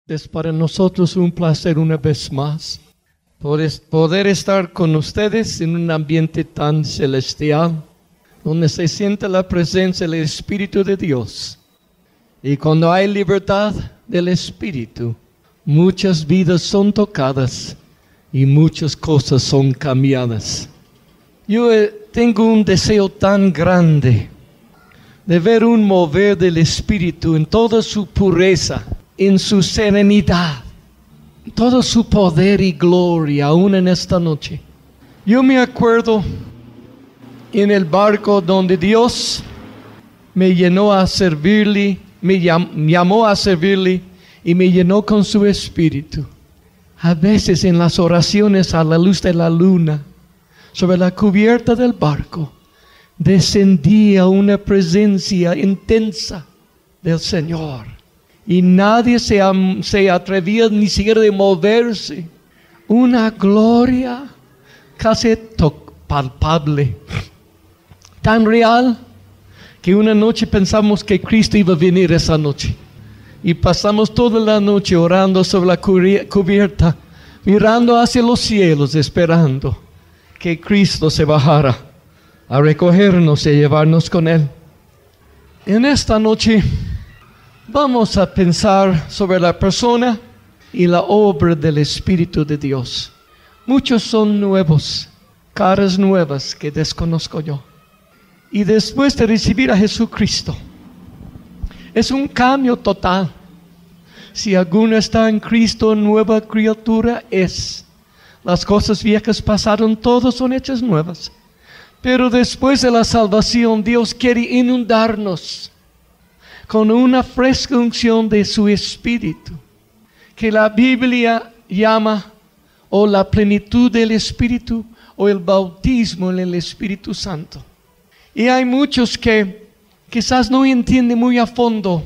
Es para nosotros un placer una vez más poder estar con ustedes en un ambiente tan celestial, donde se siente la presencia del Espíritu de Dios. Y cuando hay libertad del Espíritu, muchas vidas son tocadas y muchas cosas son cambiadas. Yo tengo un deseo tan grande de ver un mover del Espíritu en toda su pureza, en su serenidad, todo su poder y gloria, aún en esta noche. Yo me acuerdo en el barco donde Dios me llenó a servirle, me llamó a servirle y me llenó con su Espíritu. A veces en las oraciones a la luz de la luna, sobre la cubierta del barco, descendía una presencia intensa del Señor. Y nadie se atrevía ni siquiera de moverse. Una gloria casi palpable, tan real, que una noche pensamos que Cristo iba a venir esa noche. Y pasamos toda la noche orando sobre la cubierta, mirando hacia los cielos, esperando que Cristo se bajara a recogernos y llevarnos con Él. En esta noche vamos a pensar sobre la persona y la obra del Espíritu de Dios. Muchos son nuevos, caras nuevas que desconozco yo. Y después de recibir a Jesucristo, es un cambio total. Si alguno está en Cristo, nueva criatura es. Las cosas viejas pasaron, todas son hechas nuevas. Pero después de la salvación, Dios quiere inundarnos con una fresca unción de su Espíritu, que la Biblia llama o la plenitud del Espíritu o el bautismo en el Espíritu Santo. Y hay muchos que quizás no entienden muy a fondo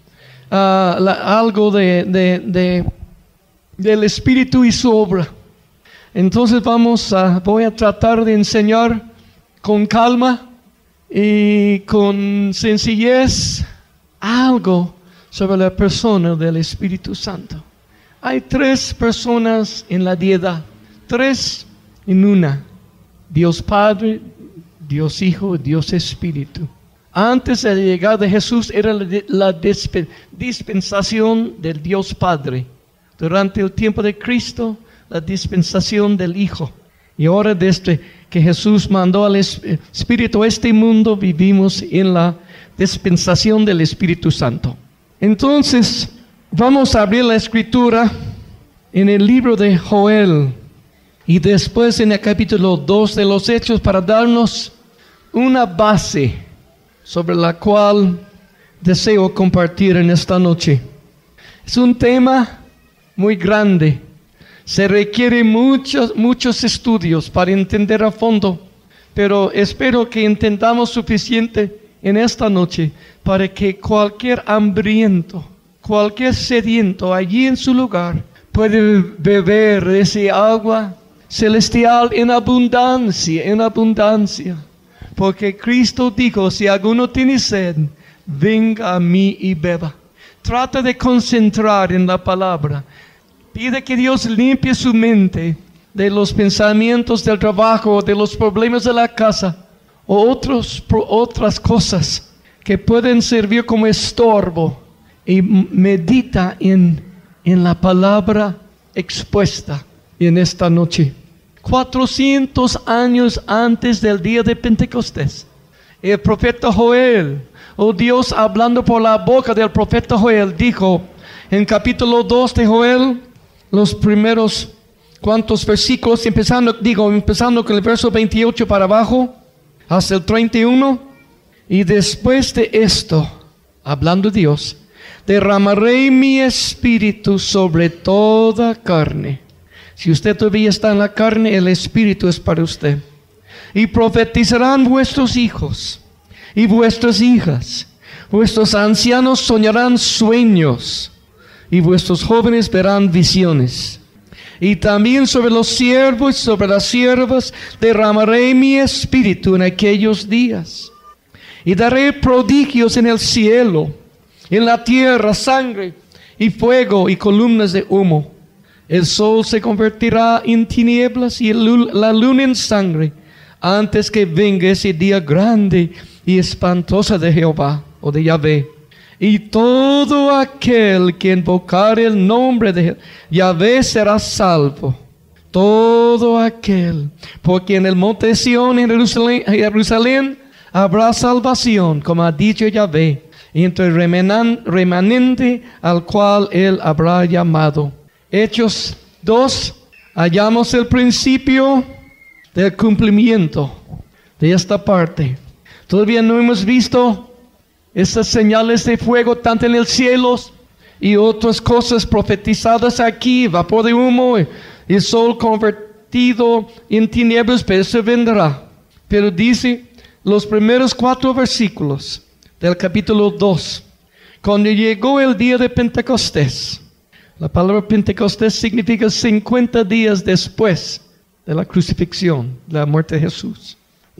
algo del Espíritu y su obra. Entonces voy a tratar de enseñar con calma y con sencillez algo sobre la persona del Espíritu Santo. Hay tres personas en la deidad, tres en una: Dios Padre, Dios Hijo y Dios Espíritu. Antes de la llegada de Jesús era la dispensación del Dios Padre. Durante el tiempo de Cristo, la dispensación del Hijo. Y ahora desde que Jesús mandó al Espíritu a este mundo, vivimos en la dispensación del Espíritu Santo. Entonces, vamos a abrir la Escritura en el libro de Joel y después en el capítulo 2 de los Hechos, para darnos una base sobre la cual deseo compartir en esta noche. Es un tema muy grande. Se requiere muchos estudios para entender a fondo, pero espero que entendamos suficiente en esta noche para que cualquier hambriento, cualquier sediento allí en su lugar puede beber de ese agua celestial en abundancia, porque Cristo dijo: si alguno tiene sed, venga a mí y beba. Trata de concentrar en la palabra. Pide que Dios limpie su mente de los pensamientos del trabajo, de los problemas de la casa o otras cosas que pueden servir como estorbo, y medita en la palabra expuesta en esta noche. 400 años antes del día de Pentecostés, el profeta Joel, o Dios hablando por la boca del profeta Joel, dijo en capítulo 2 de Joel, los primeros cuantos versículos, empezando con el verso 28 para abajo, hasta el 31. Y después de esto, hablando Dios, derramaré mi espíritu sobre toda carne. Si usted todavía está en la carne, el espíritu es para usted. Y profetizarán vuestros hijos y vuestras hijas. Vuestros ancianos soñarán sueños y vuestros jóvenes verán visiones. Y también sobre los siervos y sobre las siervas derramaré mi espíritu en aquellos días. Y daré prodigios en el cielo, en la tierra, sangre y fuego y columnas de humo. El sol se convertirá en tinieblas y la luna en sangre, antes que venga ese día grande y espantoso de Jehová o de Yahvé. Y todo aquel que invocare el nombre de Yahvé será salvo. Todo aquel, porque en el monte de Sión, en Jerusalén, habrá salvación, como ha dicho Yahvé, entre el remanente al cual él habrá llamado. Hechos 2, hallamos el principio del cumplimiento de esta parte. Todavía no hemos visto estas señales de fuego tanto en el cielo y otras cosas profetizadas aquí, vapor de humo, el sol convertido en tinieblas, pero eso vendrá. Pero dice los primeros 4 versículos del capítulo 2, cuando llegó el día de Pentecostés. La palabra Pentecostés significa 50 días después de la crucifixión, de la muerte de Jesús,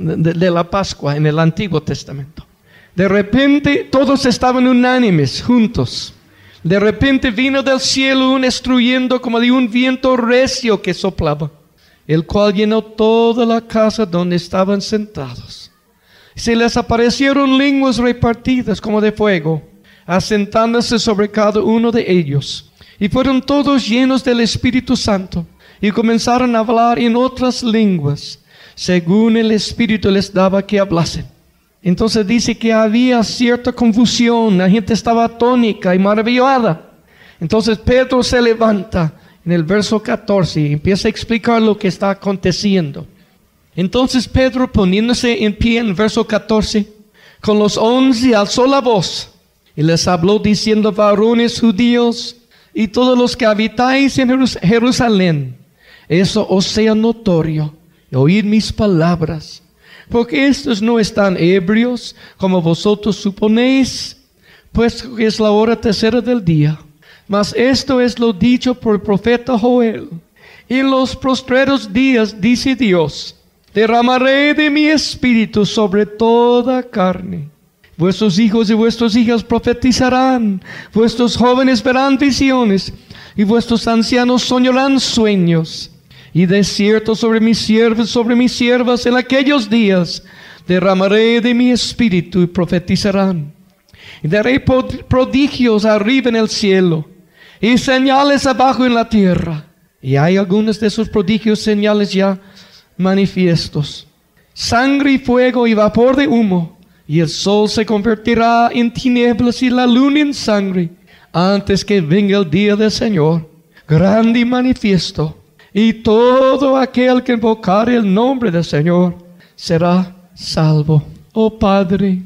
de la Pascua en el Antiguo Testamento. De repente todos estaban unánimes, juntos. De repente vino del cielo un estruendo como de un viento recio que soplaba, el cual llenó toda la casa donde estaban sentados. Se les aparecieron lenguas repartidas como de fuego, asentándose sobre cada uno de ellos. Y fueron todos llenos del Espíritu Santo, y comenzaron a hablar en otras lenguas, según el Espíritu les daba que hablasen. Entonces dice que había cierta confusión, la gente estaba atónica y maravillada. Entonces Pedro se levanta en el verso 14 y empieza a explicar lo que está aconteciendo. Entonces Pedro, poniéndose en pie en el verso 14, con los 11 alzó la voz y les habló diciendo: varones judíos y todos los que habitáis en Jerusalén, eso os sea notorio, y oíd mis palabras, porque estos no están ebrios, como vosotros suponéis, pues que es la hora tercera del día. Mas esto es lo dicho por el profeta Joel. En los postreros días, dice Dios, derramaré de mi espíritu sobre toda carne. Vuestros hijos y vuestras hijas profetizarán, vuestros jóvenes verán visiones, y vuestros ancianos soñarán sueños. Y de cierto sobre mis siervos, sobre mis siervas, en aquellos días derramaré de mi espíritu y profetizarán. Y daré prodigios arriba en el cielo y señales abajo en la tierra. Y hay algunos de esos prodigios, señales ya manifiestos: sangre y fuego y vapor de humo. Y el sol se convertirá en tinieblas y la luna en sangre, antes que venga el día del Señor, grande y manifiesto. Y todo aquel que invocare el nombre del Señor será salvo. Oh Padre,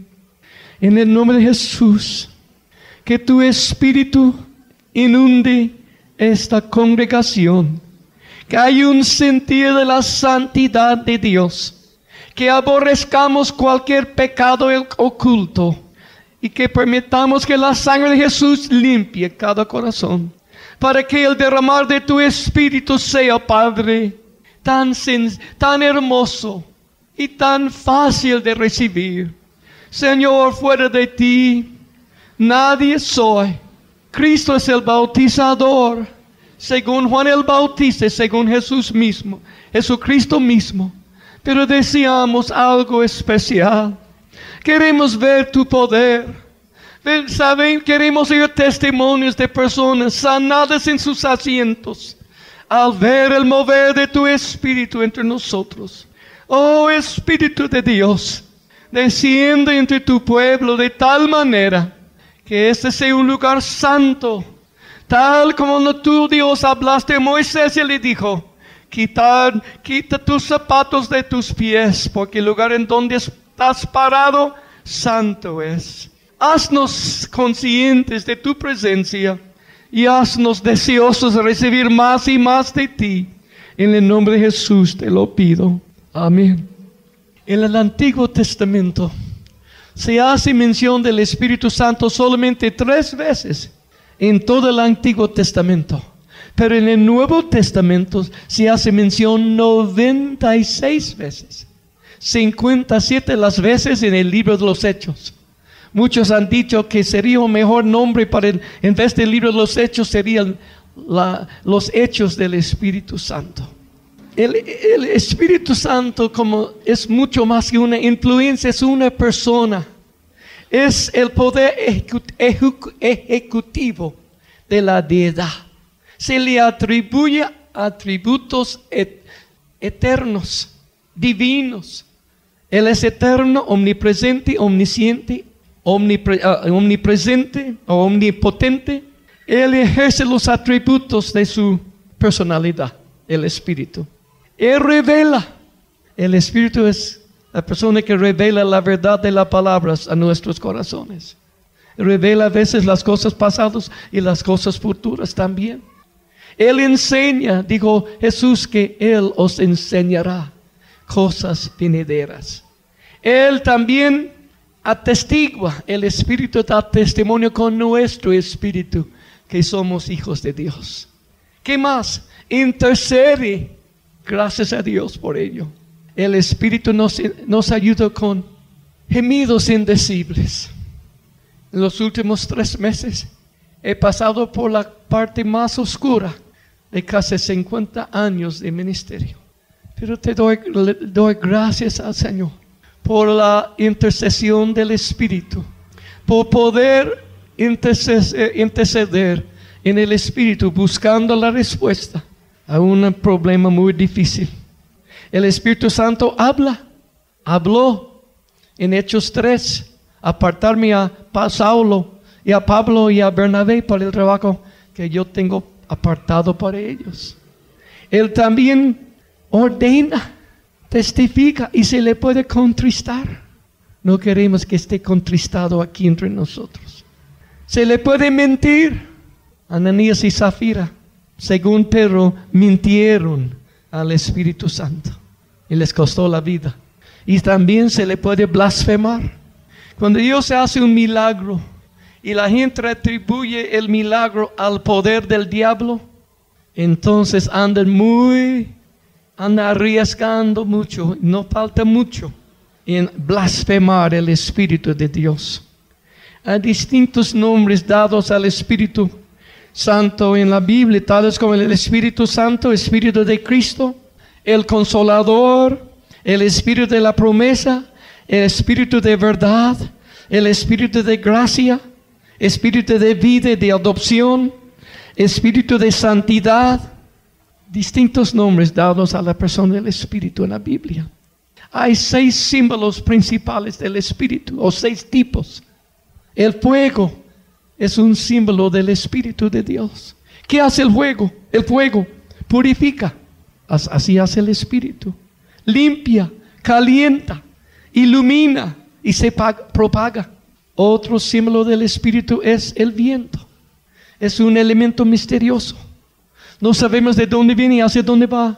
en el nombre de Jesús, que tu Espíritu inunde esta congregación, que hay un sentido de la santidad de Dios, que aborrezcamos cualquier pecado oculto y que permitamos que la sangre de Jesús limpie cada corazón, para que el derramar de tu Espíritu sea, Padre, tan hermoso y tan fácil de recibir. Señor, fuera de ti nadie soy. Cristo es el bautizador, según Juan el Bautista, según Jesucristo mismo. Pero deseamos algo especial. Queremos ver tu poder. Queremos oír testimonios de personas sanadas en sus asientos al ver el mover de tu Espíritu entre nosotros. Oh Espíritu de Dios, desciende entre tu pueblo de tal manera que este sea un lugar santo, tal como tú, Dios, hablaste a Moisés y le dijo: quita tus zapatos de tus pies, porque el lugar en donde estás parado, santo es. Haznos conscientes de tu presencia y haznos deseosos de recibir más y más de ti. En el nombre de Jesús te lo pido. Amén. En el Antiguo Testamento se hace mención del Espíritu Santo solamente 3 veces en todo el Antiguo Testamento. Pero en el Nuevo Testamento se hace mención 96 veces. 57 las veces en el libro de los Hechos. Muchos han dicho que sería un mejor nombre en vez del libro de los Hechos, serían los Hechos del Espíritu Santo. El Espíritu Santo, como es mucho más que una influencia, es una persona. Es el poder ejecutivo de la deidad. Se le atribuye atributos eternos, divinos. Él es eterno, omnipresente, omnisciente, omnipresente o omnipotente. Él ejerce los atributos de su personalidad, el Espíritu. Él revela. El Espíritu es la persona que revela la verdad de las palabras a nuestros corazones. Revela a veces las cosas pasadas y las cosas futuras también. Él enseña, dijo Jesús, que Él os enseñará cosas venideras. Él también atestigua, el Espíritu da testimonio con nuestro espíritu que somos hijos de Dios. ¿Qué más? Intercede, gracias a Dios por ello. El Espíritu nos ayuda con gemidos indecibles. En los últimos 3 meses he pasado por la parte más oscura de casi 50 años de ministerio. Pero le doy gracias al Señor por la intercesión del Espíritu, por poder interceder en el Espíritu buscando la respuesta a un problema muy difícil. El Espíritu Santo habló en Hechos 3, apartarme a Saulo y a Pablo y a Bernabé para el trabajo que yo tengo apartado para ellos. Él también ordena, testifica y se le puede contristar. No queremos que esté contristado aquí entre nosotros. Se le puede mentir. Ananías y Zafira, según Pedro, mintieron al Espíritu Santo y les costó la vida. Y también se le puede blasfemar. Cuando Dios hace un milagro y la gente atribuye el milagro al poder del diablo, entonces andan arriesgando mucho, no falta mucho en blasfemar el Espíritu de Dios. Hay distintos nombres dados al Espíritu Santo en la Biblia, tales como el Espíritu Santo, Espíritu de Cristo, el Consolador, el Espíritu de la promesa, el Espíritu de verdad, el Espíritu de gracia, Espíritu de vida y de adopción, Espíritu de santidad. Distintos nombres dados a la persona del Espíritu en la Biblia. Hay 6 símbolos principales del Espíritu, o 6 tipos. El fuego es un símbolo del Espíritu de Dios. ¿Qué hace el fuego? El fuego purifica. Así hace el Espíritu. Limpia, calienta, ilumina y se propaga. Otro símbolo del Espíritu es el viento. Es un elemento misterioso. No sabemos de dónde viene y hacia dónde va.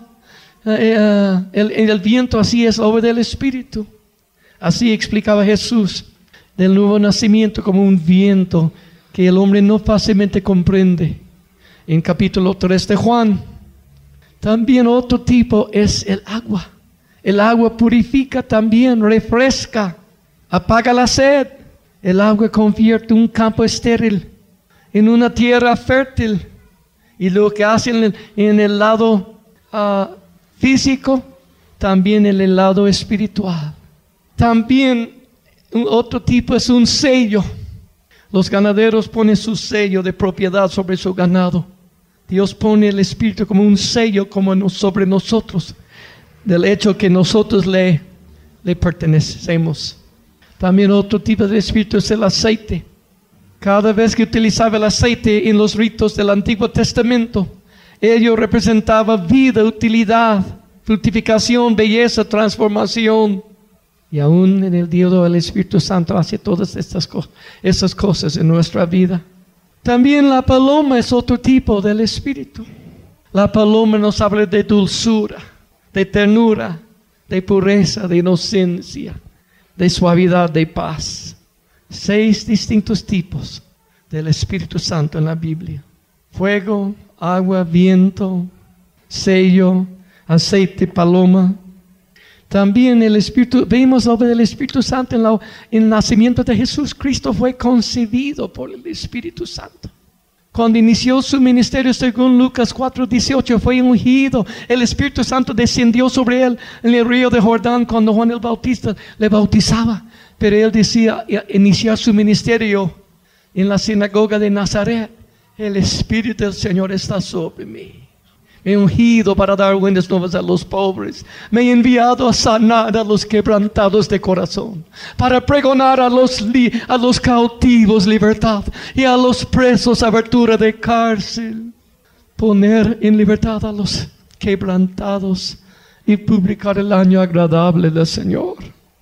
El viento así es la obra del Espíritu. Así explicaba Jesús del nuevo nacimiento como un viento que el hombre no fácilmente comprende. En capítulo 3 de Juan. También otro tipo es el agua. El agua purifica también, refresca, apaga la sed. El agua convierte un campo estéril en una tierra fértil. Y lo que hacen en el lado físico, también en el lado espiritual. También otro tipo es un sello. Los ganaderos ponen su sello de propiedad sobre su ganado. Dios pone el Espíritu como un sello sobre nosotros, del hecho que nosotros le pertenecemos. También otro tipo de Espíritu es el aceite. Cada vez que utilizaba el aceite en los ritos del Antiguo Testamento, ello representaba vida, utilidad, fructificación, belleza, transformación. Y aún en el día de hoy el Espíritu Santo hace todas estas cosas en nuestra vida. También la paloma es otro tipo del Espíritu. La paloma nos habla de dulzura, de ternura, de pureza, de inocencia, de suavidad, de paz. 6 distintos tipos del Espíritu Santo en la Biblia. Fuego, agua, viento, sello, aceite, paloma. También el Espíritu, vemos obra del Espíritu Santo en el nacimiento de Jesús. Cristo fue concebido por el Espíritu Santo. Cuando inició su ministerio, según Lucas 4:18, fue ungido. El Espíritu Santo descendió sobre él en el río de Jordán cuando Juan el Bautista le bautizaba. Pero él decía, iniciar su ministerio en la sinagoga de Nazaret: el Espíritu del Señor está sobre mí. Me he ungido para dar buenas nuevas a los pobres. Me he enviado a sanar a los quebrantados de corazón, para pregonar a los cautivos libertad, y a los presos abertura de cárcel. Poner en libertad a los quebrantados y publicar el año agradable del Señor.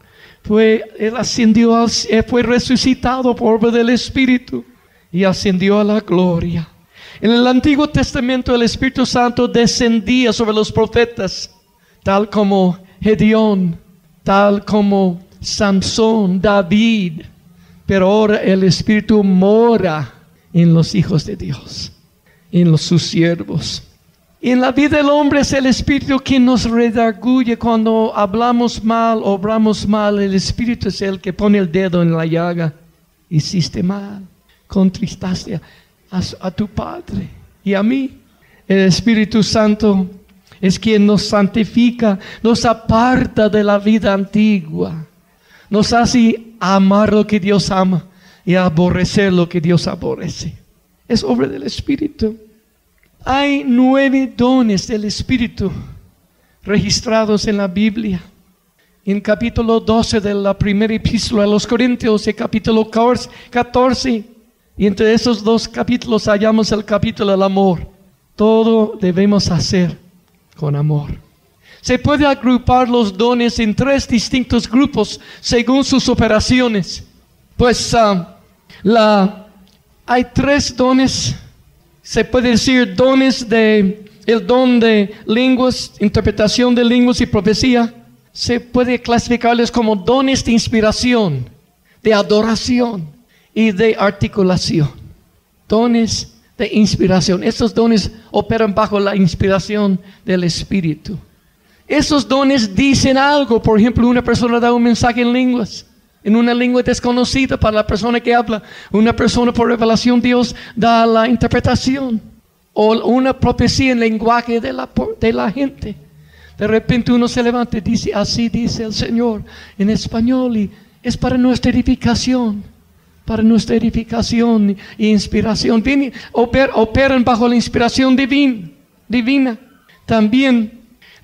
Él ascendió, fue resucitado por obra del Espíritu y ascendió a la gloria. En el Antiguo Testamento el Espíritu Santo descendía sobre los profetas, tal como Gedeón, tal como Samson, David. Pero ahora el Espíritu mora en los hijos de Dios, en sus siervos. En la vida del hombre es el Espíritu quien nos redarguye cuando hablamos mal, obramos mal. El Espíritu es el que pone el dedo en la llaga. Hiciste mal, contristaste a tu Padre y a mí. El Espíritu Santo es quien nos santifica, nos aparta de la vida antigua, nos hace amar lo que Dios ama y aborrecer lo que Dios aborrece. Es obra del Espíritu. Hay 9 dones del Espíritu registrados en la Biblia. En capítulo 12 de la primera epístola a los Corintios y capítulo 14. Y entre esos 2 capítulos hallamos el capítulo del amor. Todo debemos hacer con amor. Se puede agrupar los dones en 3 distintos grupos según sus operaciones. Pues hay 3 dones. Se puede decir dones el don de lenguas, interpretación de lenguas y profecía. Se puede clasificarles como dones de inspiración, de adoración y de articulación. Dones de inspiración. Estos dones operan bajo la inspiración del Espíritu. Esos dones dicen algo. Por ejemplo, una persona da un mensaje en lenguas, en una lengua desconocida para la persona que habla. Una persona por revelación Dios da la interpretación. O una profecía en lenguaje de la gente. De repente uno se levanta y dice: así dice el Señor en español, y es para nuestra edificación. Para nuestra edificación e inspiración. Operan bajo la inspiración divina. También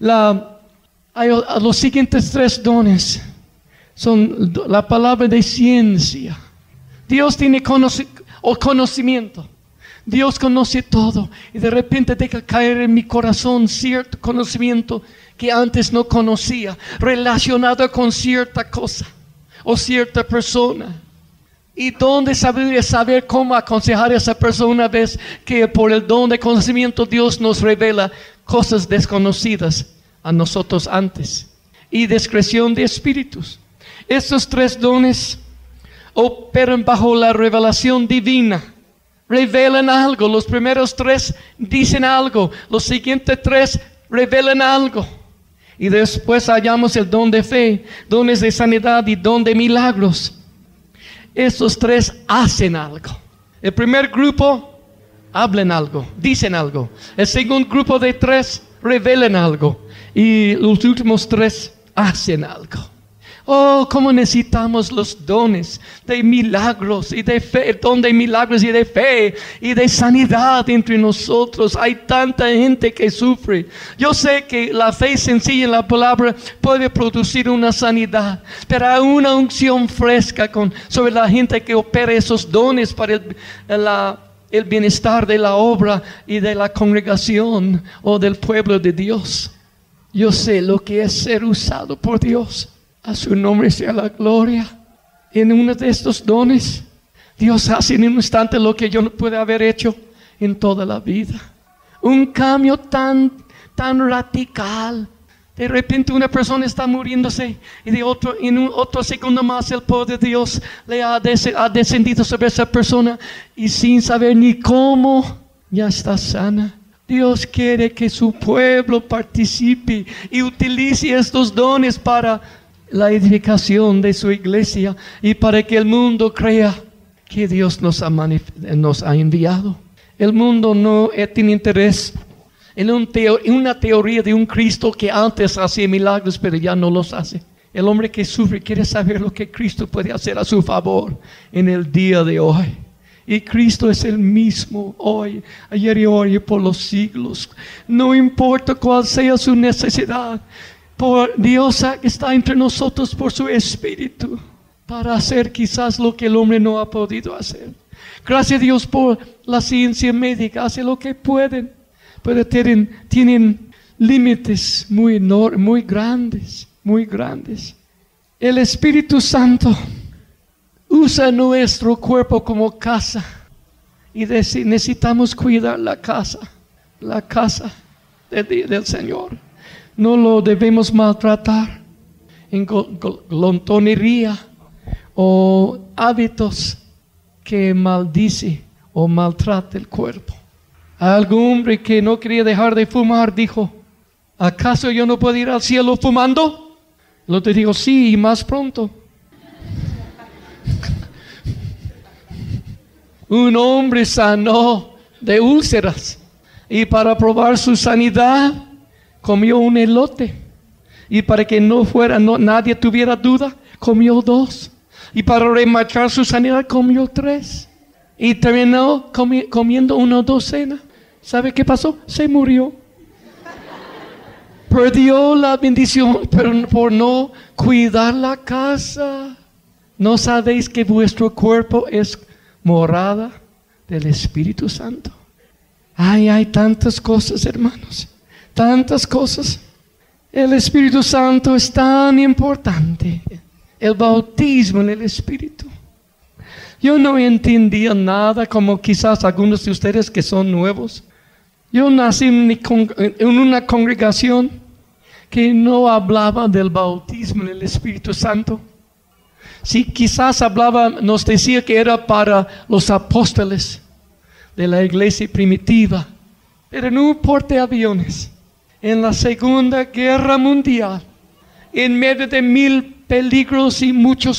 los siguientes 3 dones son la palabra de ciencia. Dios tiene conocimiento. Dios conoce todo. Y de repente deja caer en mi corazón cierto conocimiento que antes no conocía, relacionado con cierta cosa o cierta persona. Y donde saber cómo aconsejar a esa persona, una vez que por el don de conocimiento Dios nos revela cosas desconocidas a nosotros antes. Y discreción de espíritus. Estos 3 dones operan bajo la revelación divina. Revelan algo. Los primeros 3 dicen algo. Los siguientes 3 revelan algo. Y después hallamos el don de fe, dones de sanidad y don de milagros. Estos 3 hacen algo. El primer grupo hablan algo, dicen algo. El segundo grupo de 3 revelan algo. Y los últimos 3 hacen algo. Oh, cómo necesitamos los dones de milagros y de fe, el don de milagros y de fe y de sanidad entre nosotros. Hay tanta gente que sufre. Yo sé que la fe sencilla en la palabra puede producir una sanidad, pero hay una unción fresca sobre la gente que opera esos dones para el bienestar de la obra y de la congregación o del pueblo de Dios. Yo sé lo que es ser usado por Dios. A su nombre sea la gloria. En uno de estos dones, Dios hace en un instante lo que yo no pude haber hecho en toda la vida. Un cambio tan radical. De repente una persona está muriéndose y en otro segundo más el poder de Dios le ha descendido sobre esa persona y sin saber ni cómo ya está sana. Dios quiere que su pueblo participe y utilice estos dones para la edificación de su iglesia y para que el mundo crea que Dios nos ha enviado. El mundo no tiene interés en una teoría de un Cristo que antes hacía milagros pero ya no los hace. El hombre que sufre quiere saber lo que Cristo puede hacer a su favor en el día de hoy. Y Cristo es el mismo hoy, ayer y hoy y por los siglos. No importa cuál sea su necesidad. Dios está entre nosotros por su Espíritu para hacer quizás lo que el hombre no ha podido hacer. Gracias a Dios por la ciencia médica. Hace lo que pueden. Pero tienen límites muy grandes. Muy grandes. El Espíritu Santo usa nuestro cuerpo como casa y necesitamos cuidar la casa del Señor. No lo debemos maltratar en glotonería o hábitos que maldice o maltrata el cuerpo. Algún hombre que no quería dejar de fumar dijo: ¿acaso yo no puedo ir al cielo fumando? El otro dijo: sí, y más pronto. Un hombre sanó de úlceras y para probar su sanidad comió un elote, y para que nadie tuviera duda, comió 2, y para remarcar su sanidad comió 3, y terminó comiendo una docena. ¿Sabe qué pasó? Se murió. Perdió la bendición por no cuidar la casa. ¿No sabéis que vuestro cuerpo es morada del Espíritu Santo? Hay tantas cosas, hermanos, tantas cosas. El Espíritu Santo es tan importante. El bautismo en el Espíritu. Yo no entendía nada, como quizás algunos de ustedes que son nuevos. Yo nací en una congregación que no hablaba del bautismo en el Espíritu Santo. Si quizás nos decía que era para los apóstoles de la iglesia primitiva, pero en un portaaviones, en la Segunda Guerra Mundial, en medio de 1000 peligros y mucha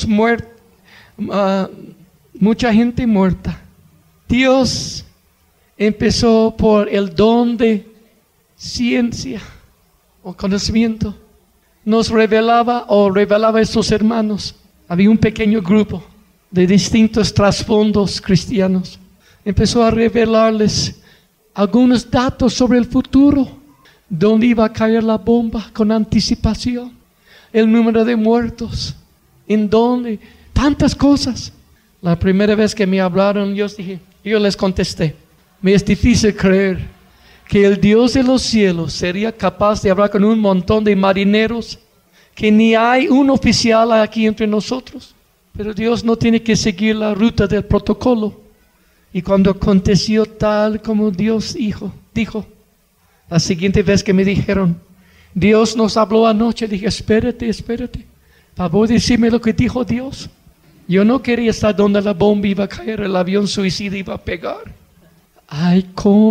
gente muerta, Dios empezó por el don de ciencia o conocimiento. Nos revelaba a estos hermanos. Había un pequeño grupo de distintos trasfondos cristianos. Empezó a revelarles algunos datos sobre el futuro, dónde iba a caer la bomba con anticipación, el número de muertos, en dónde, tantas cosas. La primera vez que me hablaron, yo les contesté: me es difícil creer que el Dios de los cielos sería capaz de hablar con un montón de marineros, que ni hay un oficial aquí entre nosotros. Pero Dios no tiene que seguir la ruta del protocolo. Y cuando aconteció tal como Dios dijo, la siguiente vez que me dijeron: Dios nos habló anoche, dije: espérate, favor decirme lo que dijo Dios. Yo no quería estar donde la bomba iba a caer, el avión suicida iba a pegar. Ay,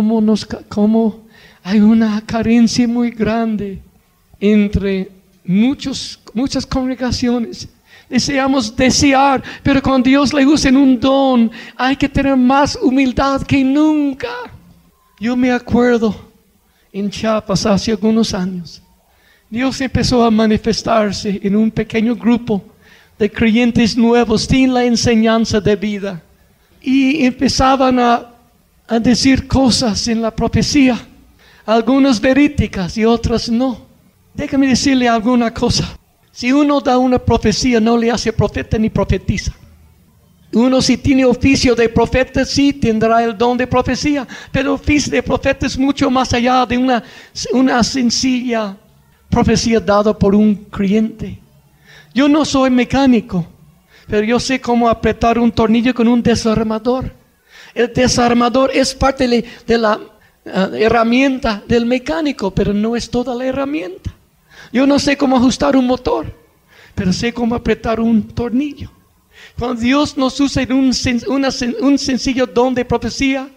cómo hay una carencia muy grande entre muchas congregaciones. Deseamos desear, pero cuando Dios le usa en un don, hay que tener más humildad que nunca. Yo me acuerdo en Chiapas hace algunos años, Dios empezó a manifestarse en un pequeño grupo de creyentes nuevos sin la enseñanza de vida, y empezaban a decir cosas en la profecía, algunas verídicas y otras no. Déjame decirle alguna cosa: si uno da una profecía, no le hace profeta ni profetiza. Uno, si tiene oficio de profeta, sí tendrá el don de profecía, pero oficio de profeta es mucho más allá de una sencilla profecía dada por un creyente. Yo no soy mecánico, pero yo sé cómo apretar un tornillo con un desarmador. El desarmador es parte de la herramienta del mecánico, pero no es toda la herramienta. Yo no sé cómo ajustar un motor, pero sé cómo apretar un tornillo. Cuando Dios nos usa en un sencillo don de profecía,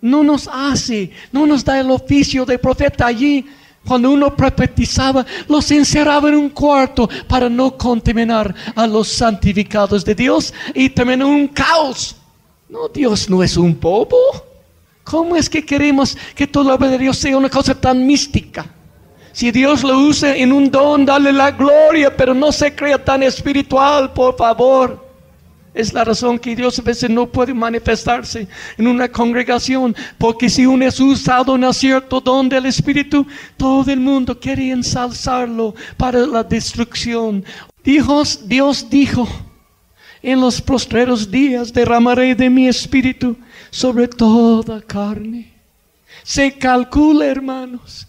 no nos da el oficio de profeta allí. Cuando uno profetizaba, los encerraba en un cuarto para no contaminar a los santificados de Dios y también en un caos. No, Dios no es un bobo. ¿Cómo es que queremos que toda la obra de Dios sea una cosa tan mística? Si Dios lo usa en un don, dale la gloria, pero no se crea tan espiritual, por favor. Es la razón que Dios a veces no puede manifestarse en una congregación, porque si uno es usado en un cierto don del Espíritu, todo el mundo quiere ensalzarlo para la destrucción. Dios dijo, en los postreros días derramaré de mi Espíritu sobre toda carne. Se calcula, hermanos,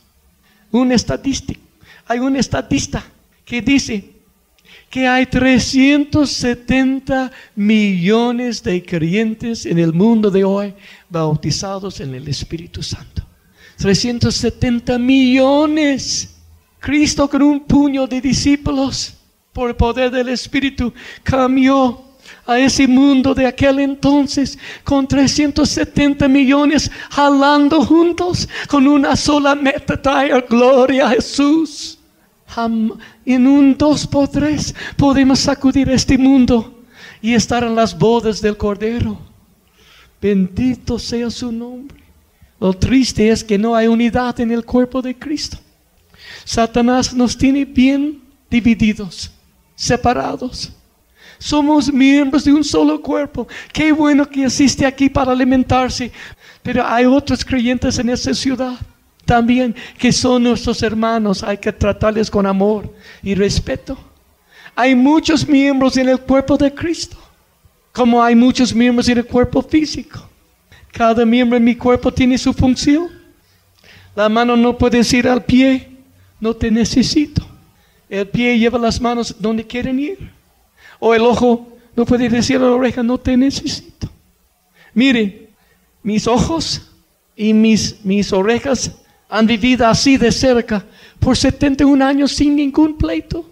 hay un estadista que dice que hay 370 millones de creyentes en el mundo de hoy bautizados en el Espíritu Santo. 370 millones. Cristo, con un puño de discípulos, por el poder del Espíritu, cambió a ese mundo de aquel entonces con 370 millones jalando juntos con una sola meta: traer gloria a Jesús. En un 2x3 podemos sacudir este mundo y estar en las bodas del Cordero. Bendito sea su nombre. Lo triste es que no hay unidad en el cuerpo de Cristo. Satanás nos tiene bien divididos, separados. Somos miembros de un solo cuerpo. Qué bueno que asiste aquí para alimentarse, pero hay otros creyentes en esta ciudad también que son nuestros hermanos. Hay que tratarles con amor y respeto. Hay muchos miembros en el cuerpo de Cristo, como hay muchos miembros en el cuerpo físico. Cada miembro en mi cuerpo tiene su función. La mano no puede decir al pie: no te necesito. El pie lleva las manos donde quieren ir. O el ojo no puede decir a la oreja: no te necesito. Miren, mis ojos y mis orejas han vivido así de cerca por 71 años sin ningún pleito.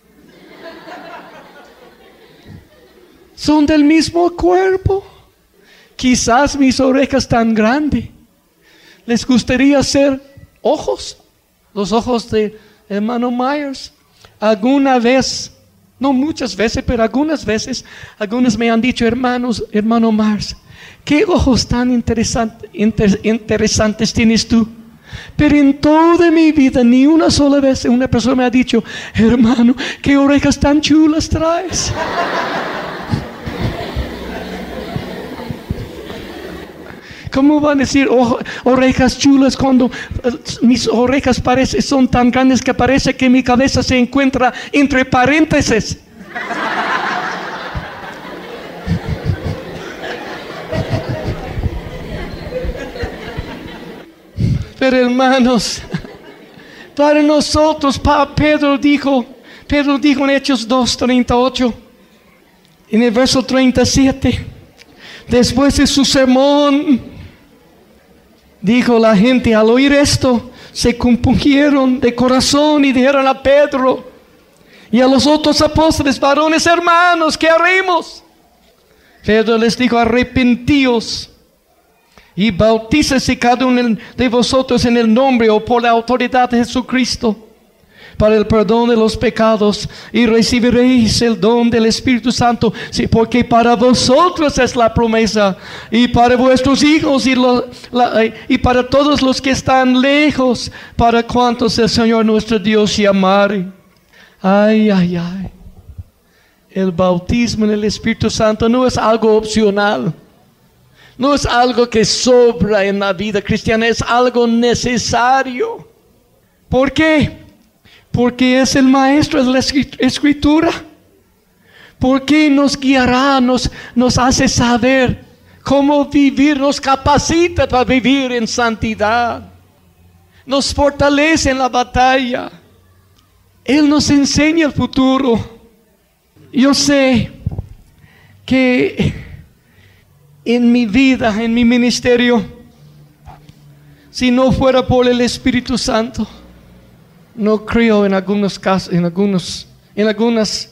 Son del mismo cuerpo. Quizás mis orejas tan grandes les gustaría ser ojos, los ojos de hermano Myers. Alguna vez, no muchas veces, pero algunas veces, algunos me han dicho: hermano Myers, qué ojos tan interesantes tienes tú. Pero en toda mi vida, ni una sola vez una persona me ha dicho: hermano, qué orejas tan chulas traes. ¿Cómo van a decir orejas chulas cuando mis orejas son tan grandes que parece que mi cabeza se encuentra entre paréntesis? Pero hermanos, para nosotros, Pedro dijo en Hechos 2:38, en el verso 37, después de su sermón, dijo la gente, al oír esto, se compungieron de corazón y dijeron a Pedro y a los otros apóstoles: varones hermanos, ¿qué haremos? Pedro les dijo: arrepentíos y bautícese cada uno de vosotros en el nombre o por la autoridad de Jesucristo para el perdón de los pecados, y recibiréis el don del Espíritu Santo. Sí, porque para vosotros es la promesa, y para vuestros hijos, y para todos los que están lejos, para cuantos el Señor nuestro Dios llamare. Ay, ay, ay. El bautismo en el Espíritu Santo no es algo opcional. No es algo que sobra en la vida cristiana, es algo necesario. ¿Por qué? Porque es el maestro de la Escritura. Porque nos guiará, nos hace saber cómo vivir, nos capacita para vivir en santidad, nos fortalece en la batalla. Él nos enseña el futuro. Yo sé que en mi vida, en mi ministerio, si no fuera por el Espíritu Santo, no creo en algunos casos, en algunas,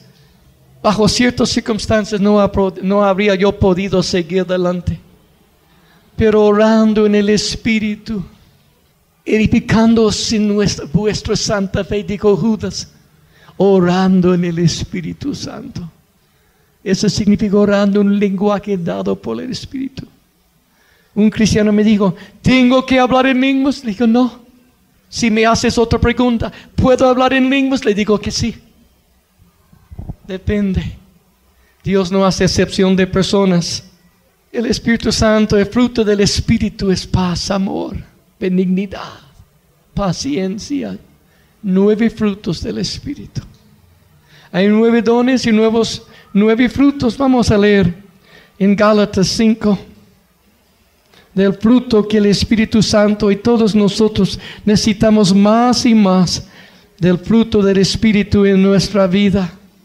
bajo ciertas circunstancias no habría yo podido seguir adelante. pero orando en el Espíritu, edificándose en vuestra santa fe, dijo Judas, orando en el Espíritu Santo. Eso significa orando en un lenguaje dado por el Espíritu. Un cristiano me dijo, ¿tengo que hablar en lenguas? Le digo, no. Si me haces otra pregunta, ¿puedo hablar en lenguas? Le digo que sí. Depende. Dios no hace excepción de personas. El Espíritu Santo, el fruto del Espíritu es paz, amor, benignidad, paciencia. 9 frutos del Espíritu. Hay 9 dones y 9 frutos. Vamos a leer en Gálatas 5. Del fruto que el Espíritu Santo y todos nosotros necesitamos más y más del fruto del Espíritu en nuestra vida.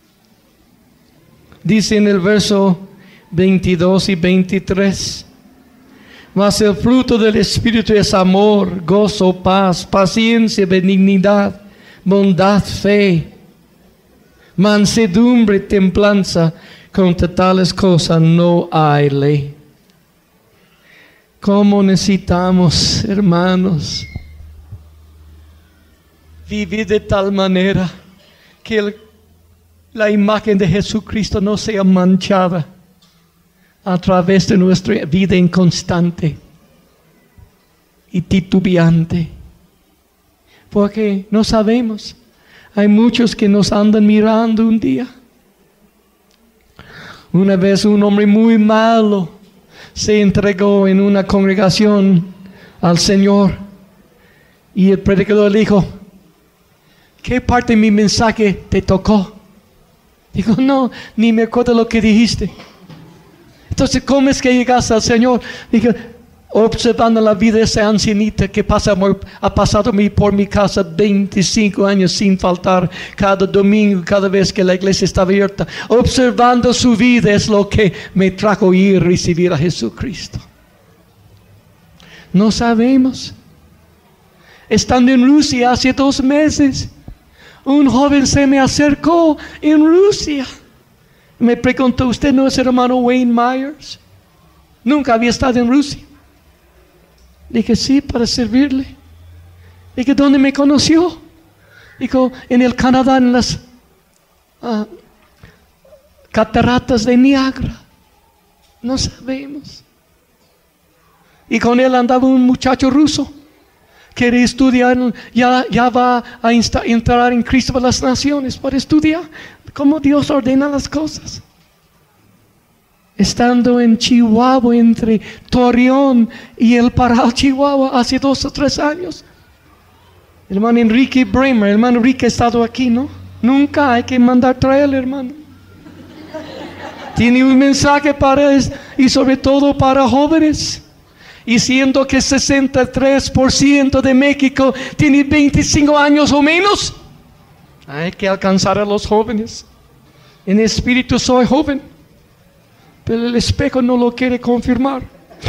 Dice en el verso 22 y 23, mas el fruto del Espíritu es amor, gozo, paz, paciencia, benignidad, bondad, fe, mansedumbre, templanza. Contra tales cosas no hay ley. ¿Cómo necesitamos, hermanos, vivir de tal manera que la imagen de Jesucristo no sea manchada a través de nuestra vida inconstante y titubeante? Porque no sabemos. Hay muchos que nos andan mirando un día. Una vez un hombre muy malo se entregó en una congregación al Señor, y el predicador le dijo, ¿qué parte de mi mensaje te tocó? Dijo, no, ni me acuerdo lo que dijiste. Entonces, ¿cómo es que llegaste al Señor? Dijo, observando la vida de esa ancianita que ha pasado por mi casa 25 años sin faltar, cada domingo, cada vez que la iglesia está abierta. Observando su vida es lo que me trajo ir a recibir a Jesucristo. No sabemos. Estando en Rusia hace 2 meses, un joven se me acercó en Rusia. Me preguntó, ¿usted no es el hermano Wayne Myers? Nunca había estado en Rusia. Dije, sí, para servirle. Dije, ¿dónde me conoció? Dijo, en el Canadá, en las cataratas de Niágara. No sabemos. Y con él andaba un muchacho ruso. Quiere estudiar, ya va a entrar en Cristo para las Naciones para estudiar cómo Dios ordena las cosas. Estando en Chihuahua, entre Torreón y El Parral, Chihuahua, hace 2 o 3 años. El hermano Enrique Bremer, el hermano Enrique ha estado aquí, ¿no? Nunca hay que mandar traer, hermano. Tiene un mensaje para y sobre todo para jóvenes. Y siendo que 63% de México tiene 25 años o menos, hay que alcanzar a los jóvenes. En espíritu soy joven, pero el espejo no lo quiere confirmar.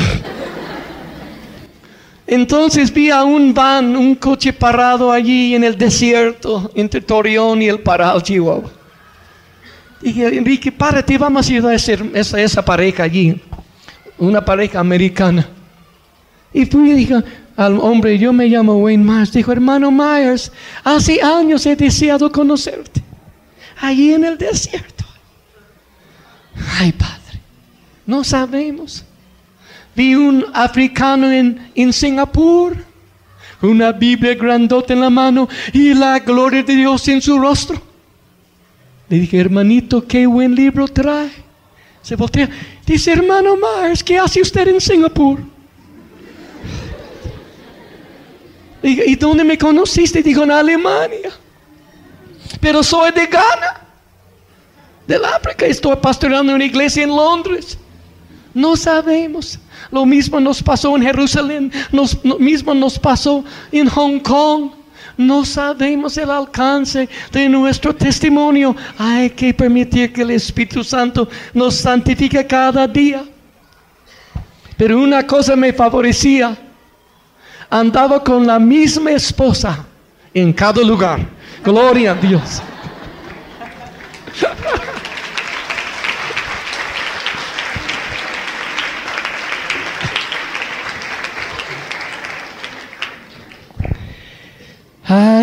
Entonces vi a un coche parado allí en el desierto, entre Torreón y El Parral, Chihuahua. Dije, Enrique, párate, vamos a ir a esa pareja allí, una pareja americana. Y fui y dije al hombre, yo me llamo Wayne Myers. Dijo, hermano Myers, hace años he deseado conocerte, allí en el desierto. Ay, Padre, no sabemos. Vi un africano en Singapur, una Biblia grandota en la mano y la gloria de Dios en su rostro. Le dije, hermanito, qué buen libro trae. Se voltea, dice, hermano Myers, ¿qué hace usted en Singapur? ¿Y dónde me conociste? Dijo, en Alemania. Pero soy de Ghana, del África. Estoy pastoreando una iglesia en Londres. No sabemos. Lo mismo nos pasó en Jerusalén. Lo mismo nos pasó en Hong Kong. No sabemos el alcance de nuestro testimonio. Hay que permitir que el Espíritu Santo nos santifique cada día. Pero una cosa me favorecía. Andaba con la misma esposa en cada lugar. Gloria a Dios.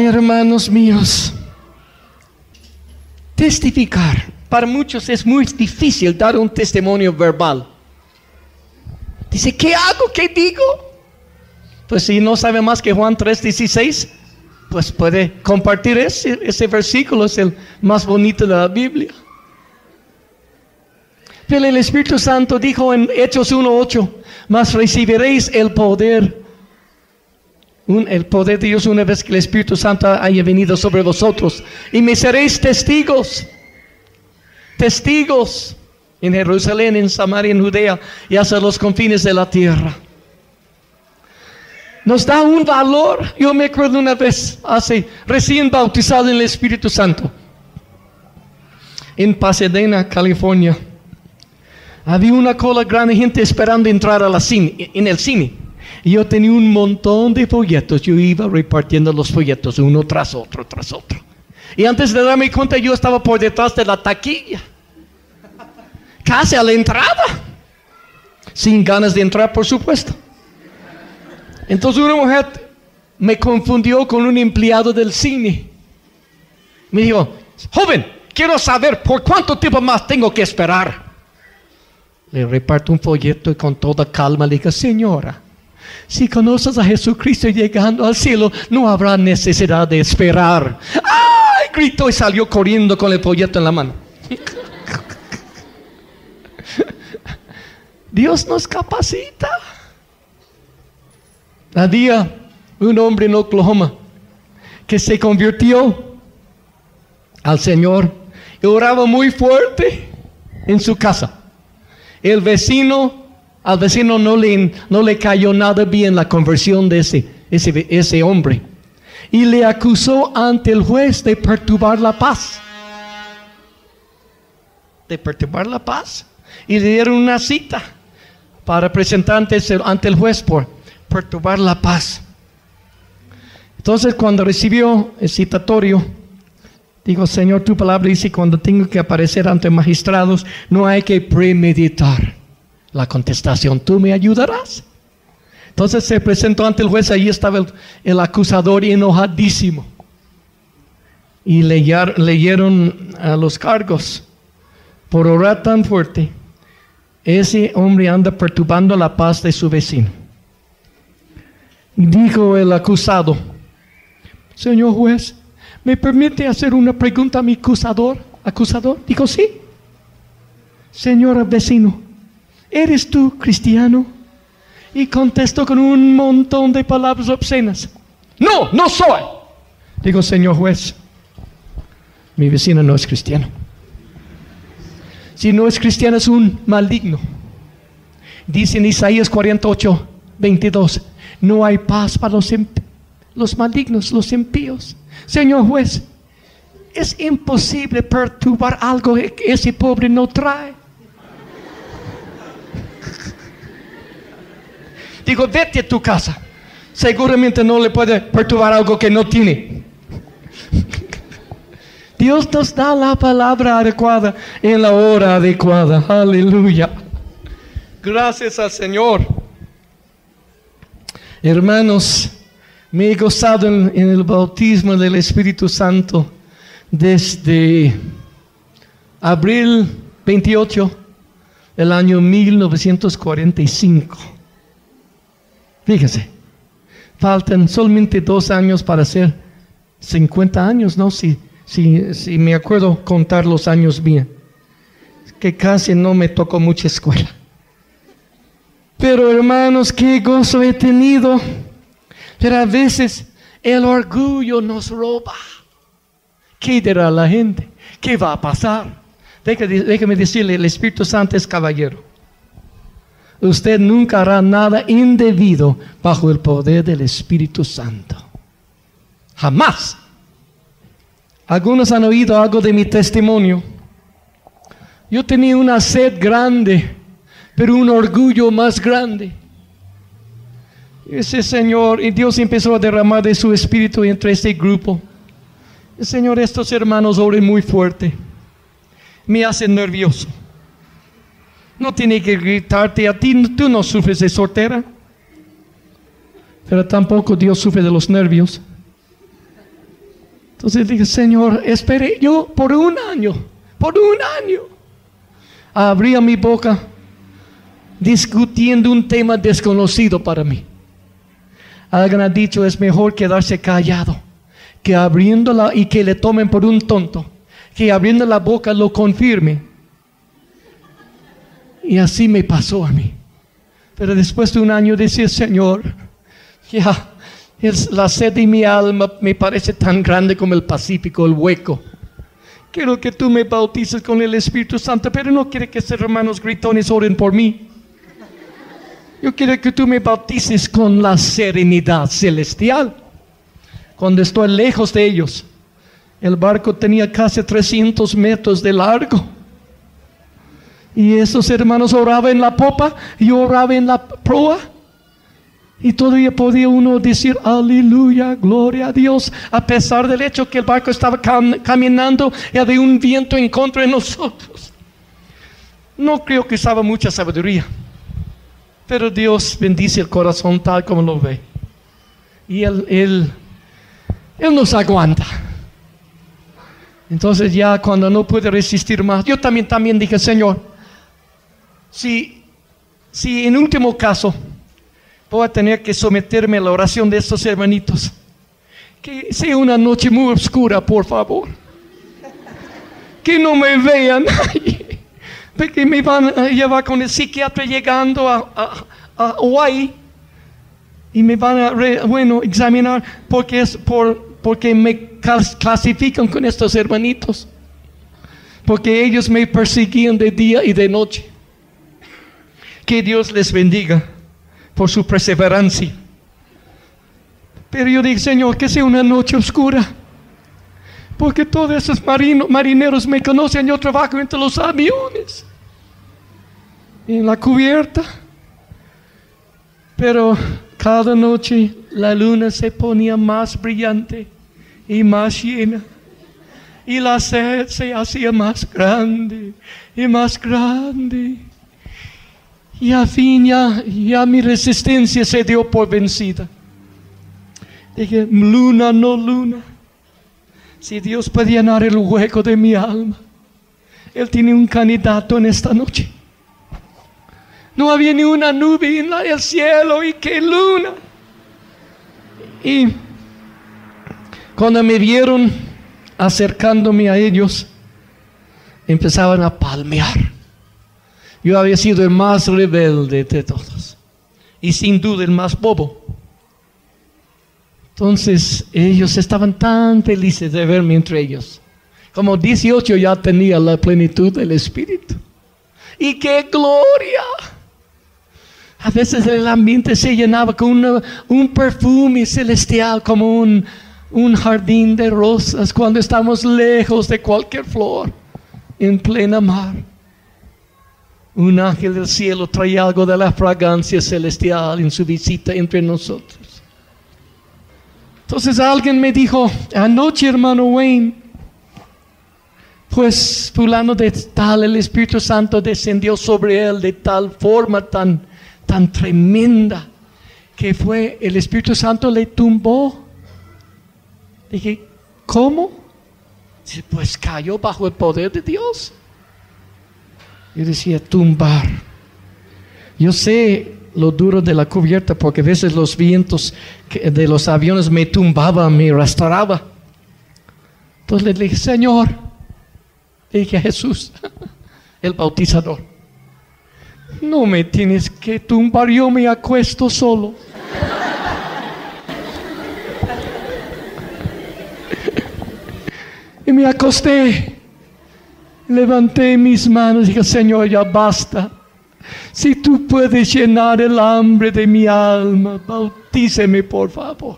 Ay, hermanos míos, testificar. Para muchos es muy difícil dar un testimonio verbal. Dice, ¿qué hago? ¿Qué digo? Pues si no sabe más que Juan 3:16, pues puede compartir ese versículo, es el más bonito de la Biblia. Pero el Espíritu Santo dijo en Hechos 1:8, mas recibiréis el poder de Dios una vez que el Espíritu Santo haya venido sobre vosotros, y me seréis testigos en Jerusalén, en Samaria, en Judea y hasta los confines de la tierra. Nos da un valor. Yo me acuerdo una vez, recién bautizado en el Espíritu Santo, en Pasadena, California. Había una cola grande de gente esperando entrar en el cine. Y yo tenía un montón de folletos. Yo iba repartiendo los folletos uno tras otro. Y antes de darme cuenta, yo estaba por detrás de la taquilla, casi a la entrada, sin ganas de entrar, por supuesto. Entonces una mujer me confundió con un empleado del cine. Me dijo, joven, quiero saber por cuánto tiempo más tengo que esperar. Le reparto un folleto y con toda calma le digo, señora, si conoces a Jesucristo llegando al cielo, no habrá necesidad de esperar. ¡Ay! Gritó y salió corriendo con el folleto en la mano. Dios nos capacita. Había un hombre en Oklahoma que se convirtió al Señor y oraba muy fuerte en su casa. Al vecino no le cayó nada bien la conversión de ese hombre, y le acusó ante el juez de perturbar la paz. Y le dieron una cita para presentar ante el juez por perturbar la paz. Entonces, cuando recibió el citatorio, digo, Señor, tu palabra dice, cuando tengo que aparecer ante magistrados, no hay que premeditar la contestación. ¿Tú me ayudarás? Entonces se presentó ante el juez. Allí estaba el acusador enojadísimo. Y leyeron a los cargos. Por orar tan fuerte, ese hombre anda perturbando la paz de su vecino. Dijo el acusado, señor juez, ¿me permite hacer una pregunta a mi acusador? Dijo, sí. Señor vecino, ¿eres tú cristiano? Y contestó con un montón de palabras obscenas. No, no soy. Digo, señor juez, mi vecino no es cristiano. Si no es cristiano, es un maligno. Dice en Isaías 48:22, no hay paz para los malignos, los impíos. Señor juez, es imposible perturbar algo que ese pobre no trae. Digo, vete a tu casa. Seguramente no le puede perturbar algo que no tiene. Dios nos da la palabra adecuada en la hora adecuada. Aleluya. Gracias al Señor. Hermanos, me he gozado en el bautismo del Espíritu Santo desde abril 28 del año 1945. Fíjense, faltan solamente 2 años para ser 50 años, ¿no? Si me acuerdo contar los años bien, que casi no me tocó mucha escuela. Pero hermanos, qué gozo he tenido. Pero a veces el orgullo nos roba. ¿Qué dirá la gente? ¿Qué va a pasar? Déjeme decirle, el Espíritu Santo es caballero. Usted nunca hará nada indebido bajo el poder del Espíritu Santo. Jamás. Algunos han oído algo de mi testimonio. Yo tenía una sed grande, pero un orgullo más grande. Ese Señor, y Dios empezó a derramar de su Espíritu entre este grupo. El Señor, estos hermanos oren muy fuerte. Me hacen nervioso. No tiene que gritarte a ti, tú no sufres de sortera. Pero tampoco Dios sufre de los nervios. Entonces dije, Señor, esperé yo por un año, abría mi boca discutiendo un tema desconocido para mí. Alguien ha dicho, es mejor quedarse callado que abriéndola y que le tomen por un tonto, que abriendo la boca lo confirme. Y así me pasó a mí. Pero después de un año decía, Señor, ya, la sed de mi alma me parece tan grande como el Pacífico, el hueco. Quiero que tú me bautices con el Espíritu Santo, pero no quiero que esos hermanos gritones oren por mí. Yo quiero que tú me bautices con la serenidad celestial. Cuando estoy lejos de ellos, el barco tenía casi 300 metros de largo. Y esos hermanos oraban en la popa, y yo oraba en la proa. Y todavía podía uno decir, aleluya, gloria a Dios, a pesar del hecho que el barco estaba caminando y había un viento en contra de nosotros. No creo que usaba mucha sabiduría, pero Dios bendice el corazón tal como lo ve. Y Él nos aguanta. Entonces ya cuando no pude resistir más, yo también dije, Señor, si en último caso voy a tener que someterme a la oración de estos hermanitos, que sea una noche muy oscura, por favor, que no me vean nadie, porque me van a llevar con el psiquiatra llegando a Hawaii y me van a examinar porque me clasifican con estos hermanitos, porque ellos me persiguen de día y de noche. Que Dios les bendiga por su perseverancia. Pero yo dije, Señor, que sea una noche oscura, porque todos esos marineros me conocen. Yo trabajo entre los aviones, en la cubierta, pero cada noche la luna se ponía más brillante y más llena, y la sed se hacía más grande y más grande. Y al fin ya mi resistencia se dio por vencida. Dije, luna, no luna, si Dios puede llenar el hueco de mi alma, Él tiene un candidato en esta noche. No había ni una nube en el cielo, y qué luna. Y cuando me vieron acercándome a ellos, empezaban a palmear. Yo había sido el más rebelde de todos, y sin duda el más bobo. Entonces ellos estaban tan felices de verme entre ellos. Como 18 ya tenía la plenitud del Espíritu. ¡Y qué gloria! A veces el ambiente se llenaba con un perfume celestial, como un jardín de rosas, cuando estamos lejos de cualquier flor, en plena mar. Un ángel del cielo traía algo de la fragancia celestial en su visita entre nosotros. Entonces alguien me dijo, anoche, hermano Wayne, pues fulano de tal, el Espíritu Santo descendió sobre él de tal forma tan tremenda, que fue, el Espíritu Santo le tumbó. Dije, ¿cómo? Dice, pues cayó bajo el poder de Dios. Yo decía, tumbar. Yo sé lo duro de la cubierta, porque a veces los vientos de los aviones me tumbaban, me arrastraban. Entonces le dije, Señor, dije a Jesús, el bautizador, no me tienes que tumbar, yo me acuesto solo. Y me acosté. Levanté mis manos y dije, Señor, ya basta. Si tú puedes llenar el hambre de mi alma, bautíceme, por favor.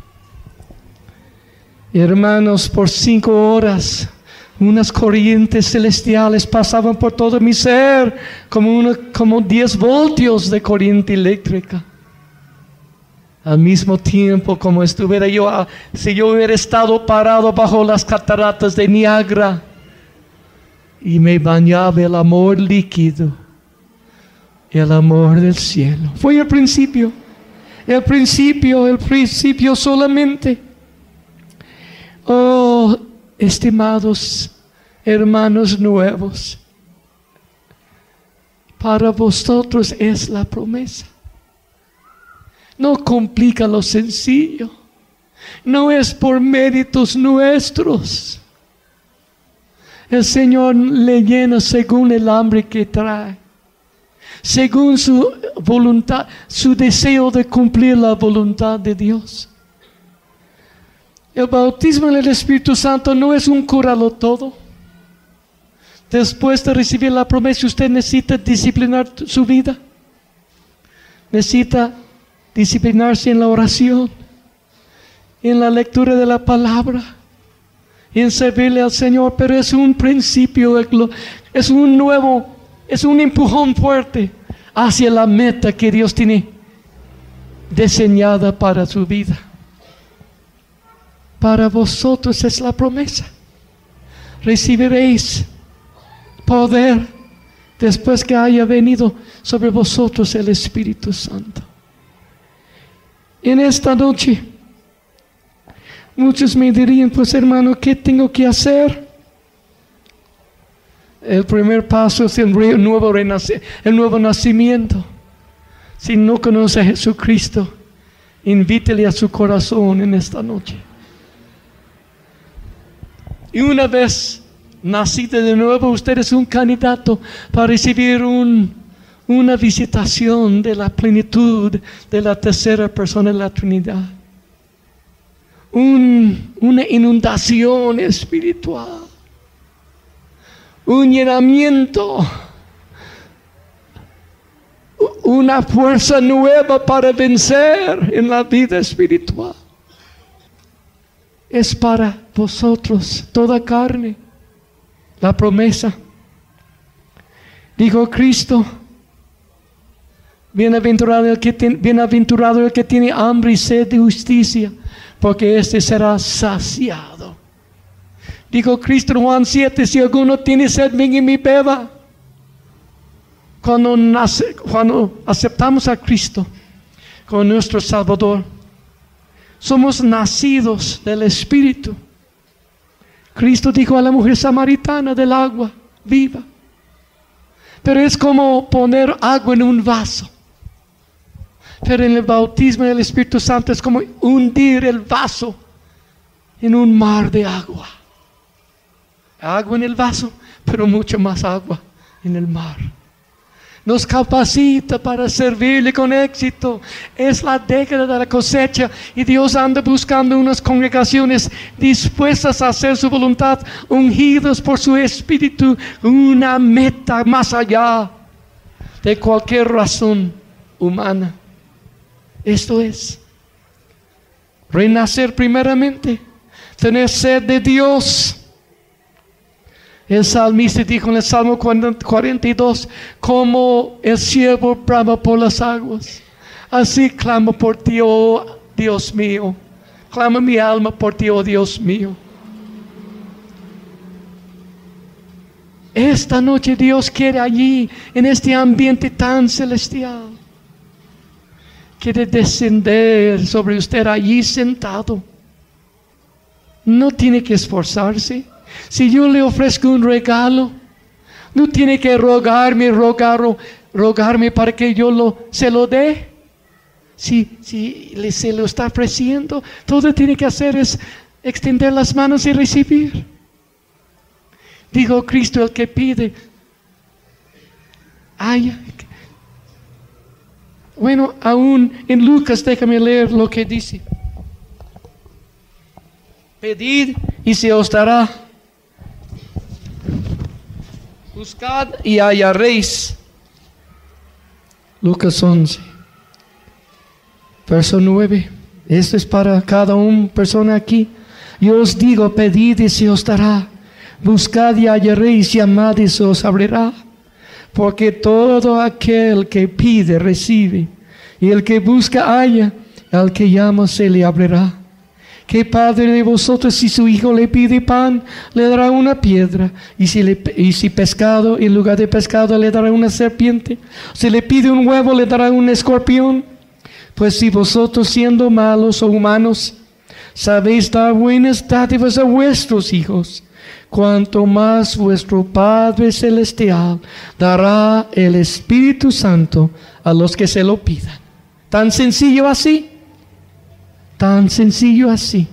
Y hermanos, por 5 horas, unas corrientes celestiales pasaban por todo mi ser, como 10 voltios de corriente eléctrica. Al mismo tiempo, como estuviera yo, si yo hubiera estado parado bajo las cataratas de Niágara, y me bañaba el amor líquido, el amor del cielo. Fue el principio solamente. Oh, estimados hermanos nuevos, para vosotros es la promesa. No complica lo sencillo. No es por méritos nuestros. El Señor le llena según el hambre que trae, según su voluntad, su deseo de cumplir la voluntad de Dios. El bautismo en el Espíritu Santo no es un curarlo todo. Después de recibir la promesa, usted necesita disciplinar su vida. Necesita disciplinarse en la oración, en la lectura de la palabra, en servirle al Señor. Pero es un principio, es un empujón fuerte hacia la meta que Dios tiene diseñada para su vida. Para vosotros es la promesa. Recibiréis poder después que haya venido sobre vosotros el Espíritu Santo. En esta noche, muchos me dirían, pues hermano, ¿qué tengo que hacer? El primer paso es el nuevo nacimiento. Si no conoce a Jesucristo, invítele a su corazón en esta noche. Y una vez nacido de nuevo, usted es un candidato para recibir una visitación de la plenitud de la tercera persona de la Trinidad. Una inundación espiritual. Un llenamiento. Una fuerza nueva para vencer en la vida espiritual. Es para vosotros toda carne. La promesa. Dijo Cristo: bienaventurado el que tiene hambre y sed de justicia, porque éste será saciado. Dijo Cristo en Juan 7: si alguno tiene sed, venga y me beba. Cuando aceptamos a Cristo como nuestro Salvador, somos nacidos del Espíritu. Cristo dijo a la mujer samaritana del agua viva. Pero es como poner agua en un vaso. Pero en el bautismo del Espíritu Santo es como hundir el vaso en un mar de agua. Agua en el vaso, pero mucho más agua en el mar. Nos capacita para servirle con éxito. Es la década de la cosecha y Dios anda buscando unas congregaciones dispuestas a hacer su voluntad, ungidos por su Espíritu, una meta más allá de cualquier razón humana. Esto es renacer primeramente, tener sed de Dios. El salmista dijo en el Salmo 42: como el ciervo brama por las aguas, así clamo por ti, oh Dios mío. Clama mi alma por ti, oh Dios mío. Esta noche Dios quiere allí, en este ambiente tan celestial, quiere descender sobre usted allí sentado. No tiene que esforzarse. Si yo le ofrezco un regalo, no tiene que rogarme para que yo se lo dé. Si se lo está ofreciendo, todo tiene que hacer es extender las manos y recibir. Dijo Cristo: el que pide, haya. Bueno, aún en Lucas, déjame leer lo que dice. Pedid y se os dará. Buscad y hallaréis. Lucas 11, verso 9. Esto es para cada persona aquí. Yo os digo: pedid y se os dará. Buscad y hallaréis, llamad y se os abrirá. Porque todo aquel que pide recibe, y el que busca halla, al que llama se le abrirá. ¿Qué padre de vosotros, si su hijo le pide pan, le dará una piedra? Y si pescado, en lugar de pescado, le dará una serpiente? Si le pide un huevo, le dará un escorpión. Pues si vosotros, siendo malos o humanos, sabéis dar buenas dádivas a vuestros hijos, cuanto más vuestro Padre Celestial dará el Espíritu Santo a los que se lo pidan. Tan sencillo así. Tan sencillo así.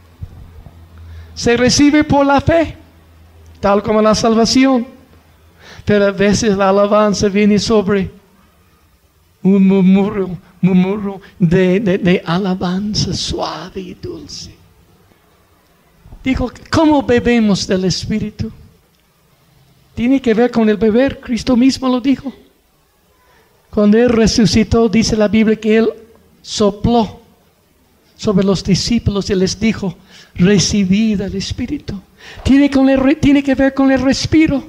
Se recibe por la fe, tal como la salvación. Pero a veces la alabanza viene sobre un murmuro de alabanza suave y dulce. Dijo, ¿cómo bebemos del Espíritu? Tiene que ver con el beber. Cristo mismo lo dijo. Cuando Él resucitó, dice la Biblia que Él sopló sobre los discípulos y les dijo, recibid el Espíritu. Tiene que ver con el respiro.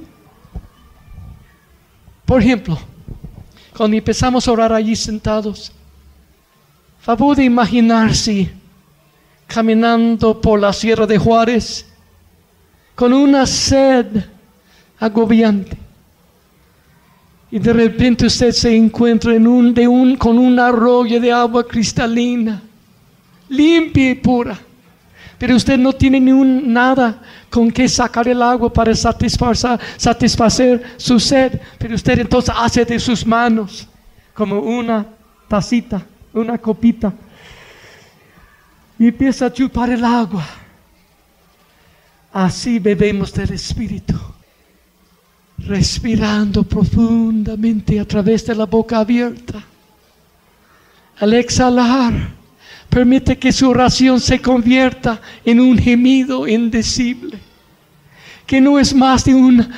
Por ejemplo, cuando empezamos a orar allí sentados, favor de imaginarse caminando por la Sierra de Juárez con una sed agobiante, y de repente usted se encuentra con un arroyo de agua cristalina, limpia y pura, pero usted no tiene nada con que sacar el agua para satisfacer su sed, pero usted entonces hace de sus manos como una tacita, una copita, y empieza a chupar el agua. Así bebemos del Espíritu, respirando profundamente a través de la boca abierta. Al exhalar, permite que su oración se convierta en un gemido indecible, que no es más de un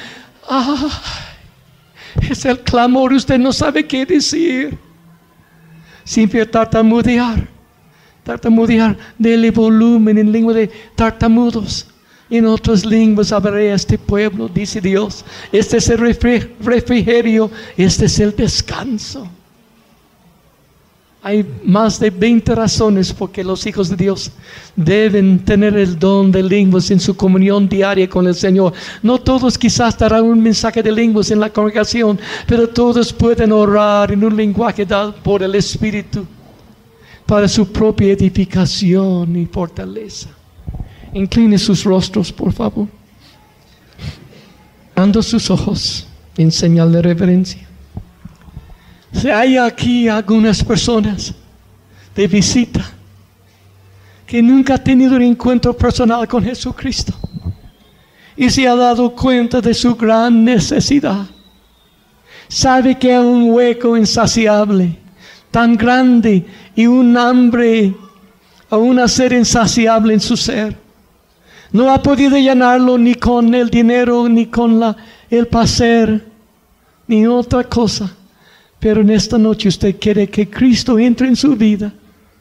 es el clamor. Usted no sabe qué decir. Siempre tartamudear, dele volumen en lengua de tartamudos. En otras lenguas hablaré a este pueblo, dice Dios. Este es el refrigerio, este es el descanso. Hay más de 20 razones por que los hijos de Dios deben tener el don de lenguas en su comunión diaria con el Señor. No todos quizás darán un mensaje de lenguas en la congregación, pero todos pueden orar en un lenguaje dado por el Espíritu para su propia edificación y fortaleza. Incline sus rostros, por favor. Cerrando sus ojos en señal de reverencia. Si hay aquí algunas personas de visita que nunca han tenido un encuentro personal con Jesucristo y se ha dado cuenta de su gran necesidad, sabe que hay un hueco insaciable tan grande y un hambre a una sed insaciable en su ser, no ha podido llenarlo ni con el dinero, ni con el placer, ni otra cosa. Pero en esta noche usted quiere que Cristo entre en su vida.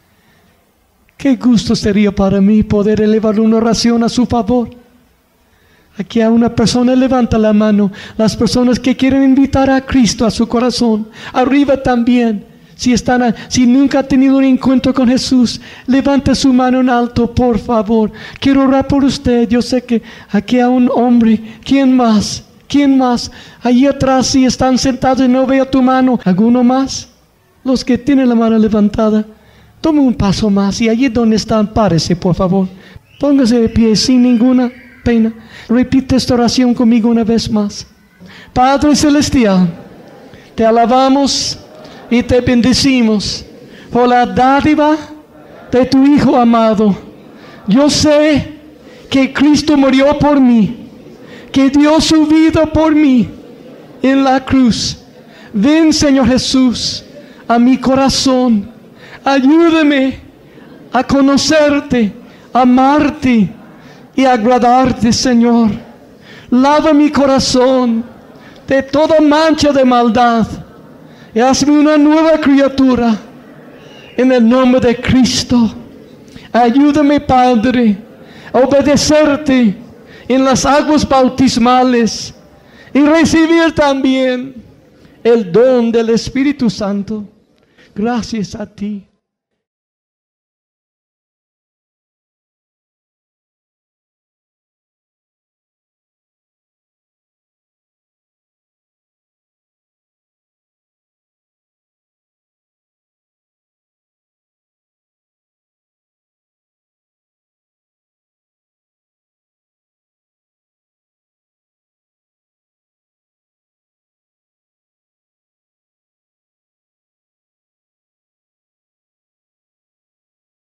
Qué gusto sería para mí poder elevar una oración a su favor. Aquí hay una persona, levanta la mano. Las personas que quieren invitar a Cristo a su corazón. Arriba también. Si nunca ha tenido un encuentro con Jesús, levante su mano en alto, por favor. Quiero orar por usted. Yo sé que aquí hay un hombre. ¿Quién más? ¿Quién más? Allí atrás, si están sentados y no veo tu mano. ¿Alguno más? Los que tienen la mano levantada, tome un paso más y allí donde están, párese, por favor. Póngase de pie sin ninguna pena. Repite esta oración conmigo una vez más. Padre Celestial, te alabamos y te bendecimos por la dádiva de tu Hijo amado. Yo sé que Cristo murió por mí, que dio su vida por mí en la cruz. Ven, Señor Jesús, a mi corazón. Ayúdame a conocerte, amarte y agradarte, Señor. Lava mi corazón de toda mancha de maldad y hazme una nueva criatura en el nombre de Cristo. Ayúdame, Padre, a obedecerte en las aguas bautismales y recibir también el don del Espíritu Santo. Gracias a ti.